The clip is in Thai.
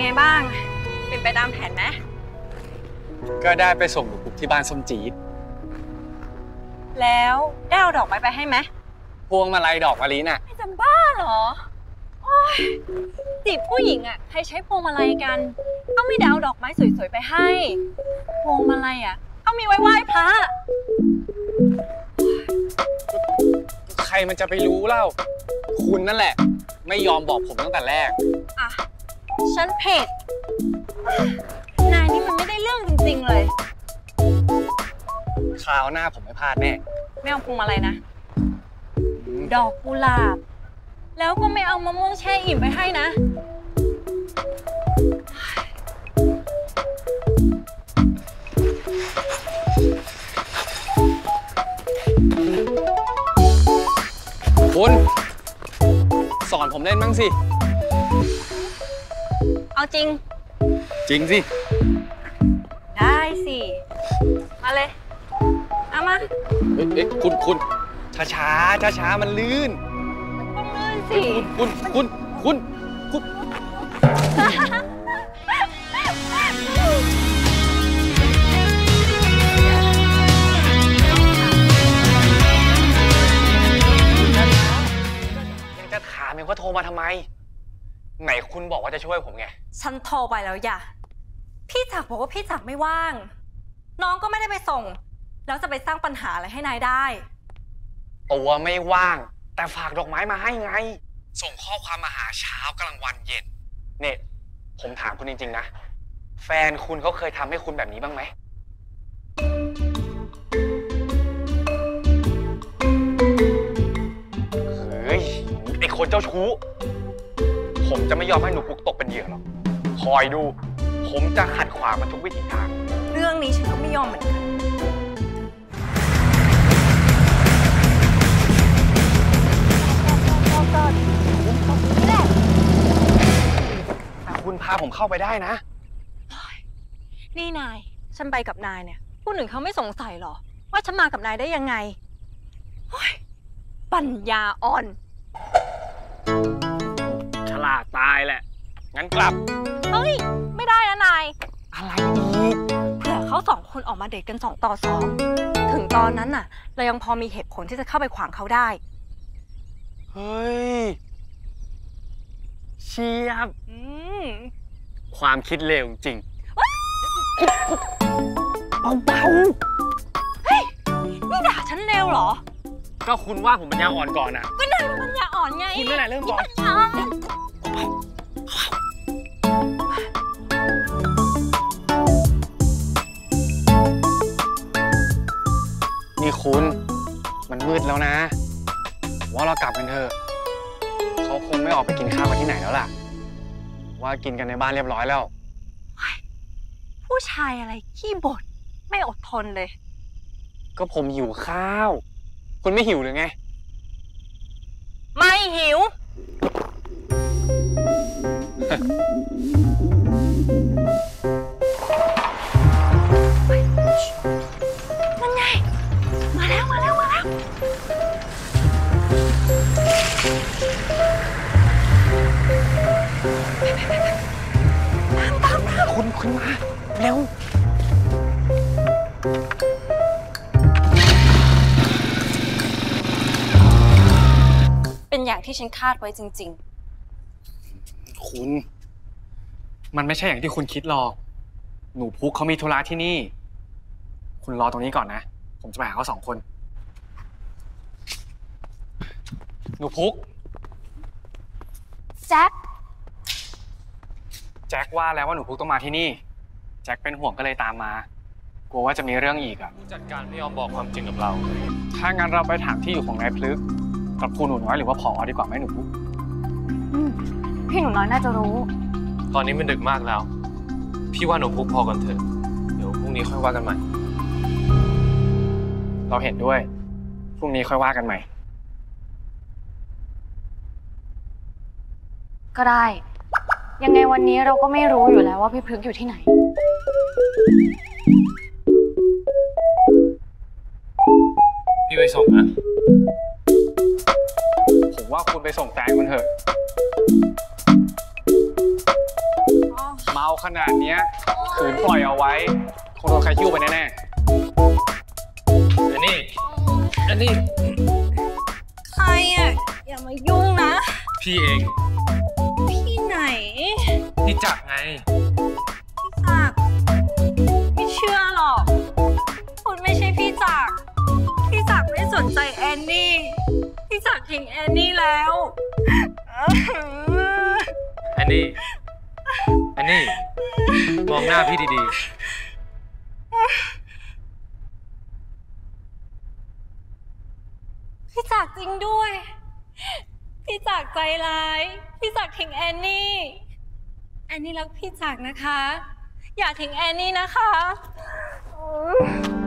บ้างเป็นไปตามแผนไหมก็ได้ไปส่งหนูปุ๊กที่บ้านส้มจี๊ดแล้วได้เอาดอกไม้ไปให้ไหมพวงมาลัยดอกมะลิน่ะไม่จำบ้าเหรอโอ๊ยจีบผู้หญิงอ่ะใครใช้พวงมาลัยกันต้องไม่ได้เอาดอกไม้สวยๆไปให้พวงมาลัยอ่ะต้องมีไว้ไหว้พระใครมันจะไปรู้เล่าคุณนั่นแหละไม่ยอมบอกผมตั้งแต่แรกอ่ะฉันเผ็ดนายนี่มันไม่ได้เรื่องจริงๆเลยคราวหน้าผมไม่พลาดแน่ไม่เอาพวงมาลัยนะดอกกุหลาบแล้วก็ไม่เอามะม่วงแช่อิ่มไปให้นะคุณสอนผมเล่นบ้างสิเอาจริงจริงสิได้สิมาเลยเอามาคุณช้ามันลื่นต้องลื่นสิคุณยังจะถามว่าโทรมาทำไมไหนคุณบอกว่าจะช่วยผมไงฉันโทรไปแล้วอย่าพี่จักรบอกว่าพี่จักรไม่ว่างน้องก็ไม่ได้ไปส่งแล้วจะไปสร้างปัญหาอะไรให้นายได้ตัวไม่ว่างแต่ฝากดอกไม้มาให้ไงส่งข้อความมาหาเช้ากลางวันเย็นเนี่ยผมถามคุณจริงๆนะแฟนคุณเขาเคยทำให้คุณแบบนี้บ้างไหมเฮ้ยไอคนเจ้าชู้ผมจะไม่ยอมให้หนูปุ๊กตกเป็นเหยื่อหรอกคอยดูผมจะขัดขวางมันทุกวิถีทางเรื่องนี้ฉันก็ไม่ยอมเหมือนกันแต่คุณพาผมเข้าไปได้นะนี่นายฉันไปกับนายเนี่ยผู้หนึ่งเขาไม่สงสัยหรอว่าฉันมากับนายได้ยังไงปัญญาอ่อนฉลาดตายแหละงั้นกลับเฮ้ยไม่ได้นะนายอะไรอีกเผื่อเขาสองคนออกมาเดทกัน2 ต่อ 2ถึงตอนนั้นน่ะเรายังพอมีเหตุผลที่จะเข้าไปขวางเขาได้เฮ้ยเชียบความคิดเลวจริงเบาเฮ้ยนี่ด่าฉันเลวเหรอก็คุณว่าผมปัญญาอ่อนก่อนอ่ะก็นายปัญญาอ่อนไงคุณไม่ไหนเริ่มก่อนนี่คุณมันมืดแล้วนะว่าเรากลับกันเถอะเขาคงไม่ออกไปกินข้าวกันที่ไหนแล้วล่ะว่ากินกันในบ้านเรียบร้อยแล้วผู้ชายอะไรขี้บ่นไม่อดทนเลยก็ผมหิวข้าวคุณไม่หิวหรือไงไม่หิวนั่นไงมาแล้วตามคุณมาเร็วเป็นอย่างที่ฉันคาดไว้จริงๆคุณมันไม่ใช่อย่างที่คุณคิดหรอกหนูพุกเขามีธุระที่นี่คุณรอตรงนี้ก่อนนะผมจะไปหาเขา2 คนหนูพุกแจ็คว่าแล้วว่าหนูพุกต้องมาที่นี่แจ็คเป็นห่วงก็เลยตามมากลัวว่าจะมีเรื่องอีกอ่ะผู้จัดการไม่ยอมบอกความจริงกับเราถ้างั้นเราไปถามที่อยู่ของนายพลึกกับครูหนูน้อยหรือว่าผอดีกว่าไหมหนูพุกพี่หนูน้อยน่าจะรู้ตอนนี้มันดึกมากแล้วพี่ว่าหนูพุกพอกันเถอะเดี๋ยวพรุ่งนี้ค่อยว่ากันใหม่เราเห็นด้วยพรุ่งนี้ค่อยว่ากันใหม่ก็ได้ยังไงวันนี้เราก็ไม่รู้อยู่แล้วว่าพี่พลึกอยู่ที่ไหนพี่ไปส่งนะผมว่าคุณไปส่งแฟนคุณเถอะขนาดเนี้ยขืนปล่อยเอาไว้คงโดนใครหิ้วไปแน่ๆอันนี้ใครอ่ะ อย่ามายุ่งนะพี่เองพี่ไหนพี่จักรไงพี่จักรไม่เชื่อหรอกคุณไม่ใช่พี่จักรพี่จักรไม่สนใจแอนนี่พี่จักรทิ้งแอนนี่แล้วอันนี้ มองหน้าพี่ดีพี่จักรจริงด้วย พี่จักรใจร้ายพี่จักรทิ้งแอนนี่แอนนี่รักพี่จักรนะคะ อย่าทิ้งแอนนี่นะคะ